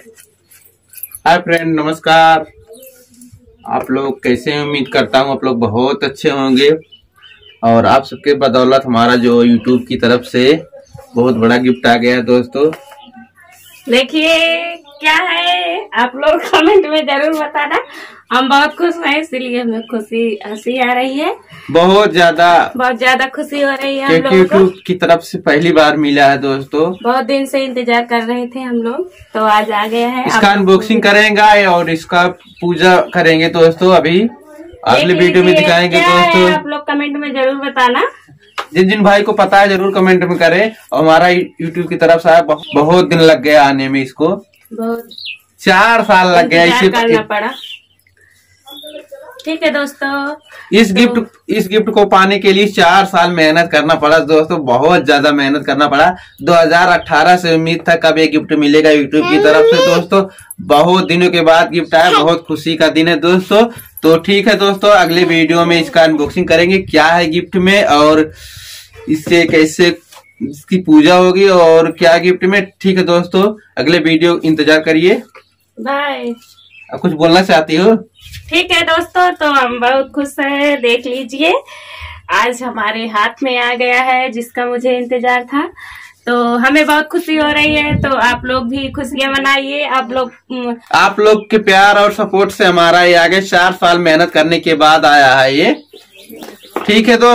Hi friend, नमस्कार। आप लोग कैसे हैं? उम्मीद करता हूँ आप लोग बहुत अच्छे होंगे। और आप सबके बदौलत हमारा जो यूट्यूब की तरफ से बहुत बड़ा गिफ्ट आ गया है दोस्तों। देखिए क्या है, आप लोग कमेंट में जरूर बताना। हम बहुत खुश हैं, इसीलिए हमें हंसी आ रही है। बहुत ज्यादा खुशी हो रही है हम क्योंकि लोगों को। यूट्यूब की तरफ से पहली बार मिला है दोस्तों। बहुत दिन से इंतजार कर रहे थे हम लोग, तो आज आ गया है। इसका अनबॉक्सिंग करेंगे और इसका पूजा करेंगे दोस्तों। अभी अगले वीडियो में दिखाएंगे दोस्तों। आप लोग कमेंट में जरूर बताना। जिन जिन भाई को पता है जरूर कमेंट में करें। और हमारा यूट्यूब की तरफ से बहुत दिन लग गया आने में। इसको बहुत 4 साल लग गया इसे करना पड़ा। ठीक है दोस्तों, इस गिफ्ट को पाने के लिए 4 साल मेहनत करना पड़ा दोस्तों। बहुत ज्यादा मेहनत करना पड़ा। 2018 से उम्मीद था कब ये गिफ्ट मिलेगा यूट्यूब की तरफ से दोस्तों। बहुत दिनों के बाद गिफ्ट आया। बहुत खुशी का दिन है दोस्तों। तो ठीक है दोस्तों, अगले वीडियो में इसका अनबॉक्सिंग करेंगे क्या है गिफ्ट में और इससे कैसे इसकी पूजा होगी और क्या गिफ्ट में। ठीक है दोस्तों, अगले वीडियो इंतजार करिए। बाय। अब कुछ बोलना चाहती हो? ठीक है दोस्तों, तो हम बहुत खुश हैं। देख लीजिए, आज हमारे हाथ में आ गया है जिसका मुझे इंतजार था। तो हमें बहुत खुशी हो रही है। तो आप लोग भी खुशियां मनाइए। आप लोग के प्यार और सपोर्ट से हमारा ये आगे 4 साल मेहनत करने के बाद आया है ये। ठीक है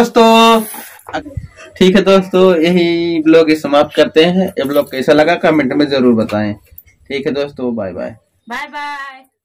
दोस्तों, यही ब्लॉग समाप्त करते हैं। ये ब्लॉग कैसा लगा कमेंट में जरूर बताएं। ठीक है दोस्तों, बाय बाय। Bye bye.